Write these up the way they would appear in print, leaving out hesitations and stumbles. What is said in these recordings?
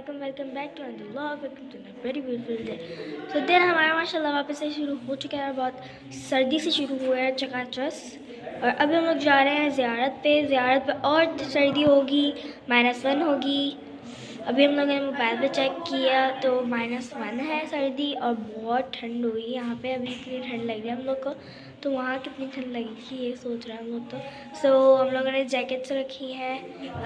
Welcome back to another vlog. Welcome to a very beautiful day. तो दिन हमारा माशाल्लाह वापस से शुरू हो चुका है और बहुत सर्दी से शुरू हुआ है चकाचौंध। और अभी हम लोग जा रहे हैं ज़ियारत पे और सर्दी होगी, -1 होगी। अभी हम लोगों ने मोबाइल पे चेक किया तो -1 है सर्दी और बहुत ठंड हुई यहाँ पे। अभी इतनी ठंड लग रही है हम लोग को, तो वहाँ कितनी ठंड लगेगी ये सोच रहे हैं हम लोग। तो हम लोगों ने जैकेट्स रखी हैं,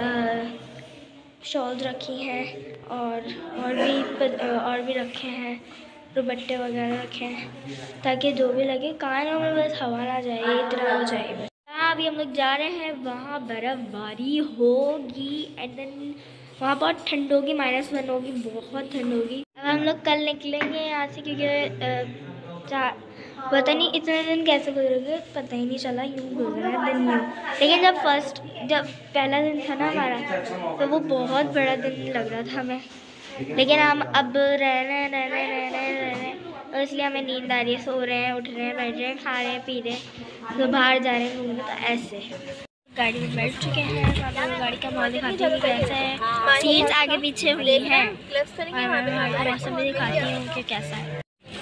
शॉल्स रखी हैं और भी रखे हैं, दुपट्टे वगैरह रखे हैं ताकि जो भी लगे कानों में बस हवा ना जाए, इतना हो जाए बस। हाँ, अभी हम लोग जा रहे हैं, वहाँ बर्फ़बारी होगी एंड देन वहाँ बहुत ठंड होगी, -1 होगी, बहुत ठंड होगी। अब हम लोग कल निकलेंगे यहाँ से क्योंकि पता नहीं इतने दिन कैसे गुजरेंगे, पता ही नहीं चला, यूँ गुजरे दिन यूँ। लेकिन जब पहला दिन था ना हमारा, तो वो बहुत बड़ा दिन लग रहा था हमें। लेकिन हम अब रह रहे हैं और इसलिए हमें नींद आ रही है, सो रहे हैं, उठ रहे हैं, बैठ रहे हैं, खा रहे हैं, पी रहे हैं, तो बाहर जा रहे हैं घूमने। तो ऐसे गाड़ी में बैठ चुके हैं। आपको गाड़ी का माहौल दिखाती हूँ कैसा है, सीट्स आगे पीछे हुई हैं और मौसम भी दिखाती हूँ कि कैसा है।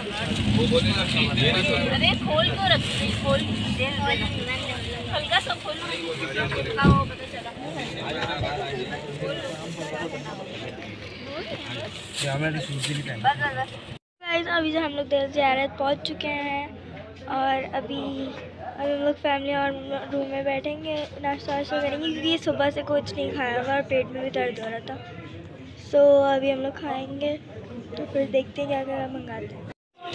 अरे खोल को रखी, खोल हल्का सा खोल, वो पता चला। गाइस, अभी जो हम लोग ज़ियारत पहुंच चुके हैं और अभी हम लोग फैमिली और रूम में बैठेंगे, नाश्ता करेंगे क्योंकि सुबह से कुछ नहीं खाया हुआ और पेट में भी दर्द हो रहा था। सो अभी हम लोग खाएंगे, तो फिर देखते हैं क्या क्या मंगाते हैं।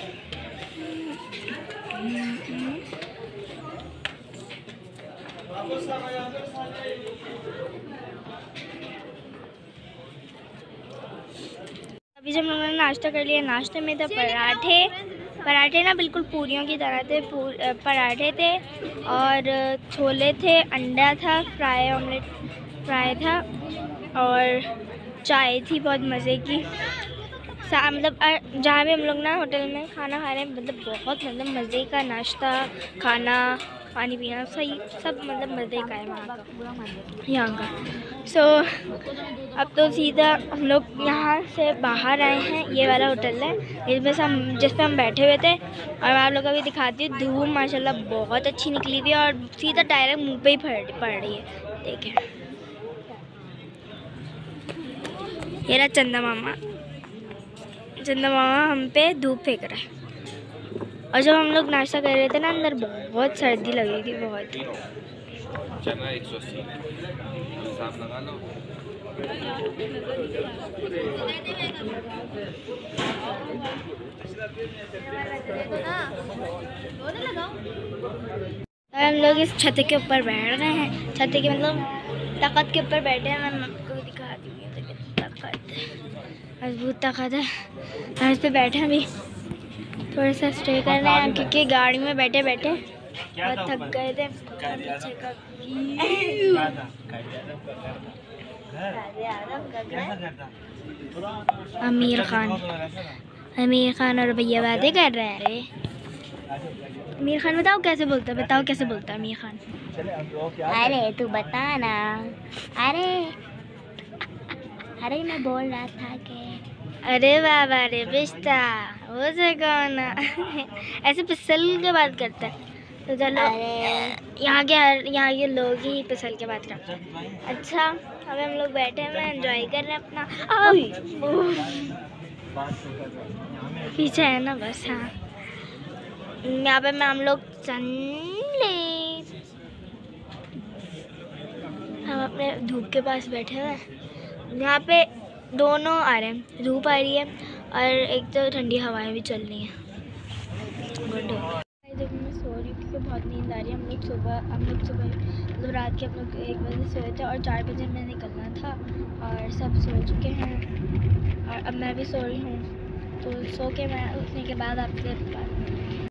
अभी जब हमने नाश्ता कर लिया, नाश्ते में था पराठे ना बिल्कुल पूरियों की तरह थे। पराठे थे और छोले थे, अंडा था, फ्राई था और चाय थी बहुत मज़े की। मतलब जहाँ भी हम लोग ना होटल में खाना खा रहे हैं, मतलब बहुत मज़े का नाश्ता, खाना, पानी पीना सही सब मज़े का है वहाँ का, यहाँ का। सो अब तो सीधा हम लोग यहाँ से बाहर आए हैं। ये वाला होटल है जिस पे हम बैठे हुए थे और मैं आप लोग को भी दिखाती हूँ। धूप माशाल्लाह बहुत अच्छी निकली हुई है और सीधा डायरेक्ट मुँह पे ही पड़ रही है। देखें, ये रहा चंदा मामा हम पे धूप फेंक रहा है। और जब हम लोग नाश्ता कर रहे थे ना, अंदर बहुत सर्दी लग रही थी, बहुत। चना 180 हिसाब लगा लो। हम लोग इस छत के ऊपर बैठ रहे हैं, छत के मतलब तख्त के ऊपर बैठे हैं। मैं आपको दिखा दी मजबूत तख्त है, हम इस पे बैठे हैं। अभी थोड़ा सा स्टे कर रहे हैं क्योंकि गाड़ी में बैठे बहुत थक गए थे। आमिर खान और भैया बातें कर रहे हैं। अरे आमिर खान बताओ कैसे बोलता है आमिर खान? अरे तू बता ना। अरे मैं बोल रहा था कि अरे बाबा रे बिस्ता वो से कौन ऐसे पिसल के बात करता है। तो चलो, यहाँ के लोग ही पिसल के बात करते हैं। अच्छा, अभी हम लोग बैठे हैं, एंजॉय कर रहे हैं अपना। पीछे है ना बस। हाँ, यहाँ पे हम लोग हम अपने धूप के पास बैठे हुए हैं। यहाँ पे दोनों आ रहे हैं, धूप आ रही है और एक तो ठंडी हवाएं भी चल रही हैं। जब मैं सो रही हूँ क्योंकि बहुत नींद आ रही है। हम लोग सुबह मतलब रात के 1 बजे सोए थे और 4 बजे में निकलना था और सब सो चुके हैं और अब मैं भी सो रही हूँ। तो सो के मैं उठने के बाद आपसे बात